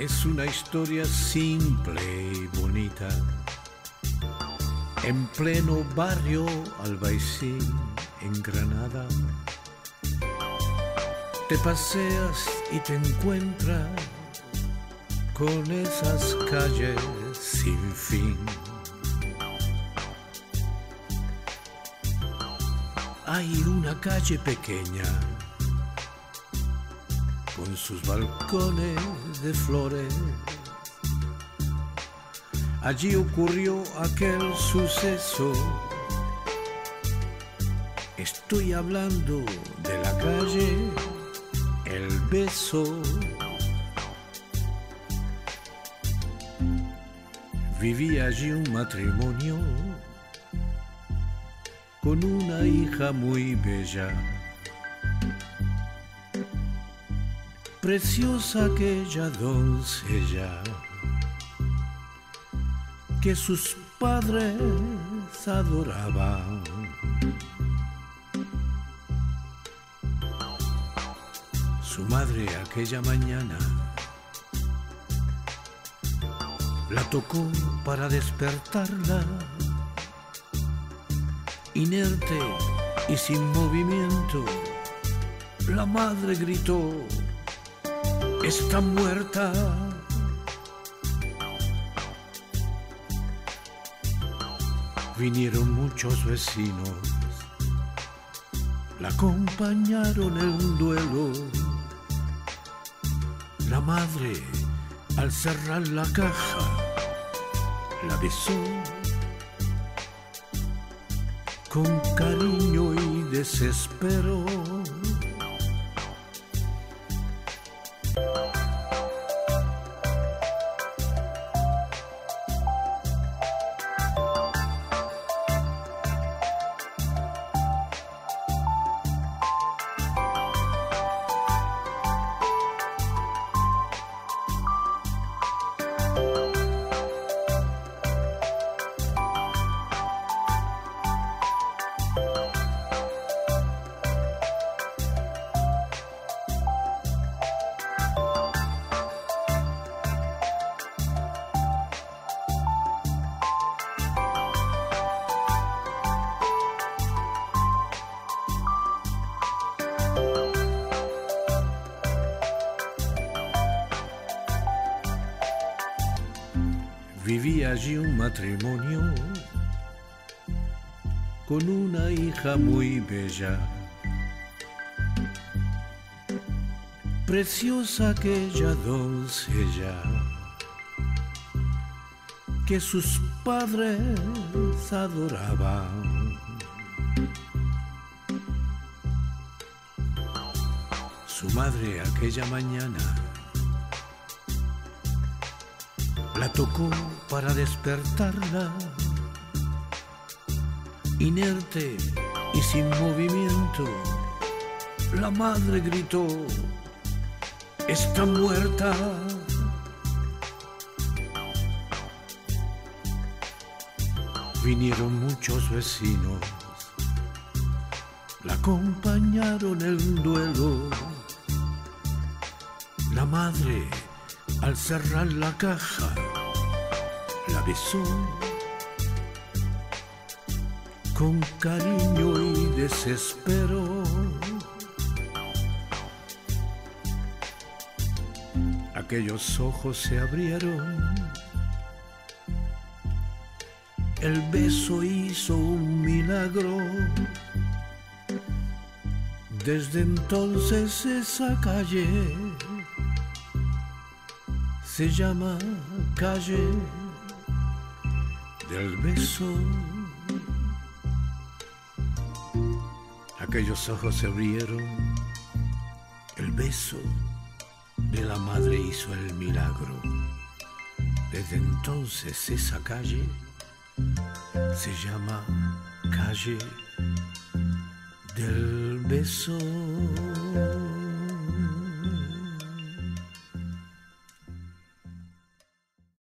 Es una historia simple y bonita, en pleno barrio Albaicín, en Granada. Te paseas y te encuentras con esas calles sin fin. Hay una calle pequeña con sus balcones de flores. Allí ocurrió aquel suceso. Estoy hablando de la calle El Beso. Vivía allí un matrimonio con una hija muy bella. Preciosa aquella doncella que sus padres adoraban. Su madre aquella mañana la tocó para despertarla. Inerte y sin movimiento, la madre gritó: «Está muerta». Vinieron muchos vecinos, la acompañaron en un duelo. La madre, al cerrar la caja, la besó con cariño y desespero. Vivía allí un matrimonio con una hija muy bella. Preciosa aquella doncella que sus padres adoraban. Su madre aquella mañana la tocó para despertarla. Inerte y sin movimiento, la madre gritó: «Está muerta». Vinieron muchos vecinos, la acompañaron en un duelo. La madre, al cerrar la caja, la besó con cariño y desespero. Aquellos ojos se abrieron, el beso hizo un milagro. Desde entonces esa calle se llama Calle del Beso. Aquellos ojos se abrieron, el beso de la madre hizo el milagro. Desde entonces esa calle se llama Calle del Beso.